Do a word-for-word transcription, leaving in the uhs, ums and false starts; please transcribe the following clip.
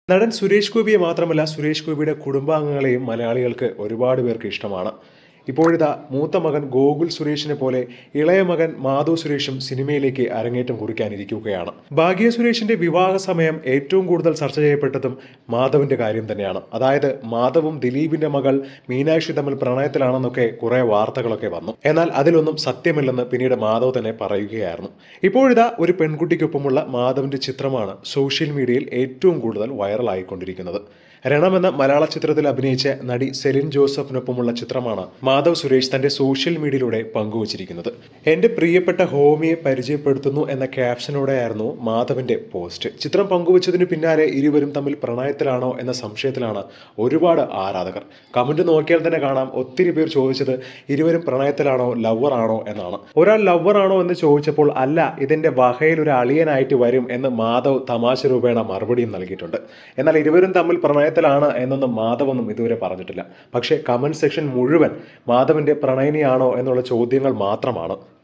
നടൻ സുരേഷ് ഗോപിയെ മാത്രമല്ല സുരേഷ് ഗോപിയുടെ കുടുംബാംഗങ്ങളെയും മലയാളികൾക്ക് ഒരുപാട് പേർക്ക് ഇഷ്ടമാണ്. ഇപ്പോഴിതാ മൂത്ത മകൻ ഗോകുൽ സുരേഷിനെ പോലെ ഇളയ മകൻ മാധവ് സുരേഷും സിനിമയിലേക്ക് അരങ്ങേറ്റം കുറിക്കാനിരിക്കുകയാണ്. ഭാഗ്യ സുരേഷിന്റെ വിവാഹ സമയം ഏറ്റവും കൂടുതൽ ചർച്ച ചെയ്യപ്പെട്ടതും മാധവിന്റെ കാര്യം തന്നെയാണ്. അതായത് മാധവും ദിലീപിന്റെ മകൾ മീനാക്ഷി തമ്മിൽ പ്രണയത്തിലാണെന്നൊക്കെ കുറെ വാർത്തകളൊക്കെ വന്നു. എന്നാൽ അതിലൊന്നും സത്യമില്ലെന്ന് പിന്നീട് മാധവ് തന്നെ പറയുകയായിരുന്നു. ഇപ്പോഴിതാ ഒരു പെൺകുട്ടിക്കൊപ്പമുള്ള മാധവിന്റെ ചിത്രമാണ് സോഷ്യൽ മീഡിയയിൽ ഏറ്റവും കൂടുതൽ വൈറലായിക്കൊണ്ടിരിക്കുന്നത്. രണം എന്ന മലയാള ചിത്രത്തിൽ അഭിനയിച്ച നടി സെലിൻ ജോസഫിനൊപ്പമുള്ള ചിത്രമാണ് മാധവ് സുരേഷ് തന്റെ സോഷ്യൽ മീഡിയയിലൂടെ പങ്കുവച്ചിരിക്കുന്നത്. എന്റെ പ്രിയപ്പെട്ട ഹോമിയെ പരിചയപ്പെടുത്തുന്നു എന്ന ക്യാപ്ഷനോടെയായിരുന്നു മാധവിന്റെ പോസ്റ്റ്. ചിത്രം പങ്കുവച്ചതിന് പിന്നാലെ ഇരുവരും തമ്മിൽ പ്രണയത്തിലാണോ എന്ന സംശയത്തിലാണ് ഒരുപാട് ആരാധകർ. കമന്റ് നോക്കിയാൽ തന്നെ കാണാം, ഒത്തിരി പേർ ചോദിച്ചത് ഇരുവരും പ്രണയത്തിലാണോ, ലവർ ആണോ എന്നാണ്. ഒരാൾ ലവർ ആണോ എന്ന് ചോദിച്ചപ്പോൾ അല്ല, ഇതിന്റെ വകയിൽ ഒരു അളിയനായിട്ട് വരും എന്ന് മാധവ് തമാശ രൂപേണ മറുപടിയും നൽകിയിട്ടുണ്ട്. എന്നാൽ ഇരുവരും തമ്മിൽ പ്രണയത്തിലാണ് എന്നൊന്നും മാധവൊന്നും ഇതുവരെ പറഞ്ഞിട്ടില്ല. പക്ഷേ കമന്റ് സെക്ഷൻ മുഴുവൻ മാധവിന്റെ പ്രണയിനിയാണോ എന്നുള്ള ചോദ്യങ്ങൾ മാത്രമാണ്.